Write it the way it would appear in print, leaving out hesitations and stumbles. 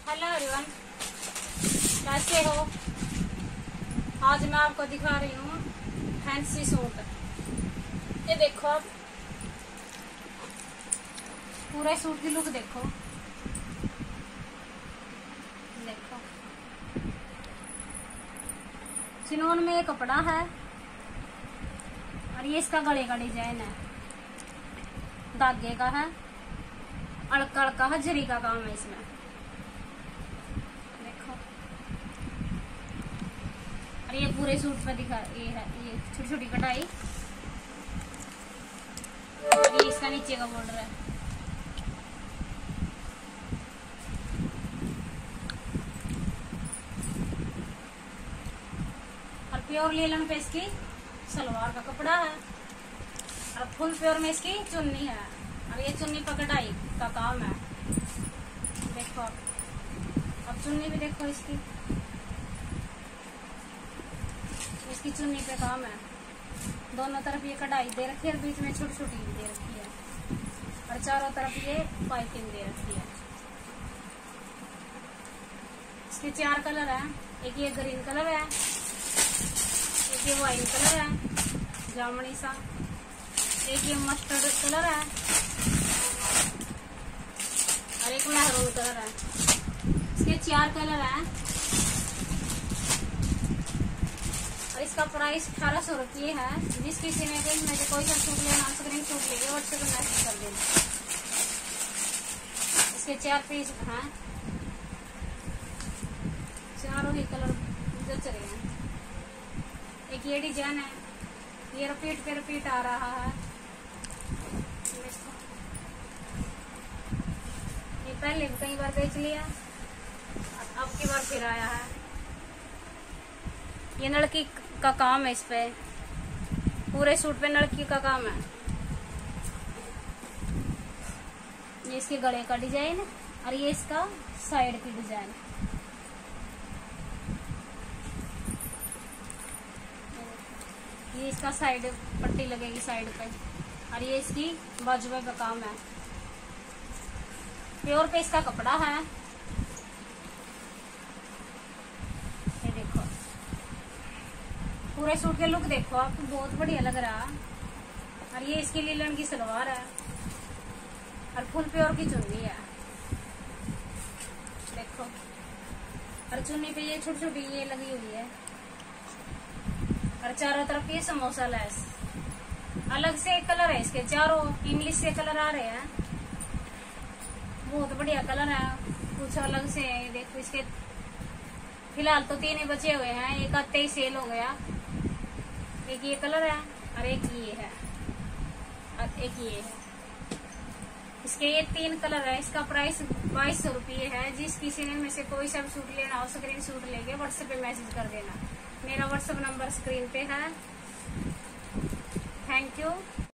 Hello everyone, कैसे हो। आज मैं आपको दिखा रही हूँ फैंसी सूट। ये देखो आप, पूरे सूट की लुक देखो। देखो चिनोन में ये कपड़ा है और ये इसका गले का डिजाइन है, धागे का है, अड़का अड़का है, जरी का काम है इसमें। देखो और ये पूरे सूट पे दिखा, ये है ये छोटी छोटी कटाई। ये इसका नीचे का बॉर्डर है। और प्योर लीलन पे इसकी सलवार का कपड़ा है और फुल प्योर में इसकी चुन्नी है और ये चुन्नी पर कटाई का काम है। देखो अब चुन्नी भी देखो इसकी चुन्नी पे काम है। दोनों तरफ ये कढ़ाई दे रखी है और बीच में छोटी छोटी दे रखी है और चारों तरफ ये पाइपिंग दे रखी है। इसके 4 कलर है। एक ये ग्रीन कलर है, एक ये वाइन कलर है जामुनी सा, एक ये मस्टर्ड कलर है और एक मैरून कलर है। इसके 4 कलर है और इसका प्राइस 1800 रुपये है। जिस किसी ने भी मुझे कोई सा सूट लेना स्क्रीन शॉट लेके व्हाट्सएप में मैसेज कर देना। इसके 4 पीस हैं, चारों ही कलर जच रहे हैं। एक ये डिजाइन है, ये रिपीट पे रिपीट आ रहा है। ये पहले भी कई बार बेच लिया, अब की बार फिर आया है। ये लड़की का काम है, इस पे पूरे सूट पे लड़की का काम है। ये इसके गले का डिजाइन और ये इसका साइड की डिजाइन। ये इसका साइड पट्टी लगेगी साइड पे और ये इसकी बाजू का काम है। प्योर पे इसका कपड़ा है। ये देखो पूरे सूट के लुक देखो आपको, बहुत बढ़िया लग रहा है। और ये इसकी लीलन की सलवार है और फुल प्योर की चुन्नी है। देखो और चुन्नी पे ये छोटी छोटी ये लगी हुई है और चारों तरफ ये समोसा लेस। अलग से कलर है इसके, चारों इंग्लिश के कलर आ रहे हैं। बहुत बढ़िया कलर है, कुछ अलग से है। देखो इसके फिलहाल तो 3 ही बचे हुए हैं, एक आते ही सेल हो गया। एक ये कलर है और एक ये है और एक ये है। इसके ये 3 कलर है। इसका प्राइस 2200 रुपये है। जिस किसी ने में से कोई सा सूट लेना हो स्क्रीन शॉट लेके व्हाट्सएप पे मैसेज कर देना। मेरा व्हाट्सएप नंबर स्क्रीन पे है। Thank you.